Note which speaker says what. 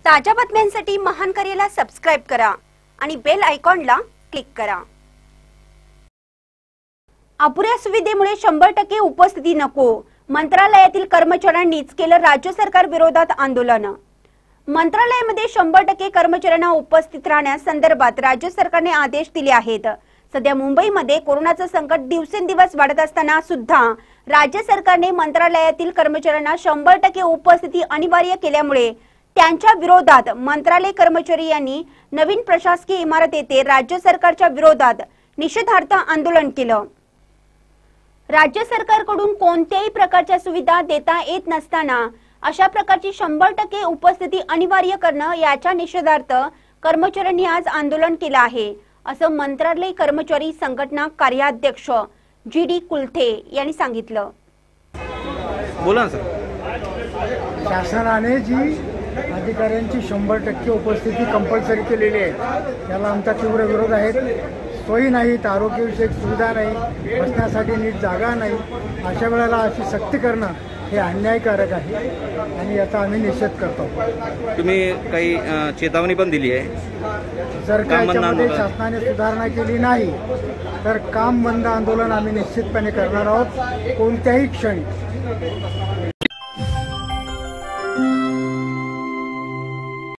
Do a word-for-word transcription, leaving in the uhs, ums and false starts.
Speaker 1: ताज्या बातम्यांसाठी महान करेला सबस्क्राइब करा आणि बेल आयकॉनला क्लिक करा। अपुऱ्या सुविधेमुळे शंभर टक्के उपस्थिती नको, मंत्रालयातील कर्मचाऱ्यांनीच केलं राज्य सरकार विरोधात आंदोलन। मंत्रालयामध्ये शंभर टक्के कर्मचाऱ्यांना उपस्थित राहण्यासंदर्भात राज्य सरकारने आदेश दिले आहेत। सध्या मुंबईमध्ये कोरोनाचं संकट दिवसेंदिवस वाढत असताना सुद्धा राज्य सरकारने मंत्रालयातील कर्मचाऱ्यांना शंभर टक्के उपस्थिती अनिवार्य केल्यामुळे त्यांच्या विरोधात मंत्रालय कर्मचारी यांनी नवीन प्रशासकीय इमारत येथे राज्य सरकारच्या विरोधात निषेधार्थ आंदोलन केलं। राज्य सरकारकडून कोणत्याही प्रकारच्या सुविधा देता येत नसताना अशा प्रकारची शंभर टक्के उपस्थिती अनिवार्य करणं याच्या निषेधार्थ कर्मचाऱ्यांनी आज आंदोलन केलं आहे, असं मंत्रालय कर्मचारी संघटना कार्याध्यक्ष जी डी कुलथे यांनी सांगितलं।
Speaker 2: बोला सर।
Speaker 3: शासनाने जी अधिकाऱ्यांची शंभर टक्के उपस्थिती कंपल्सरी केलेली आहे त्याला आमचा तीव्र विरोध आहे। सोयी नाहीत, आरोग्यविषयक सुविधा नाही, बसण्यासाठी नीट जागा नाही, अशा वेळेला अशी सक्ती करणं हे अन्यायकारक आहे आणि याचा आम्ही निषेध करतो।
Speaker 2: तुम्ही काही चेतावणी पण दिली आहे,
Speaker 3: जर का याच्यामध्ये शासनाने सुधारणा केली नाही तर काम बंद आंदोलन आम्ही निश्चितपणे करणार आहोत कोणत्याही क्षणी।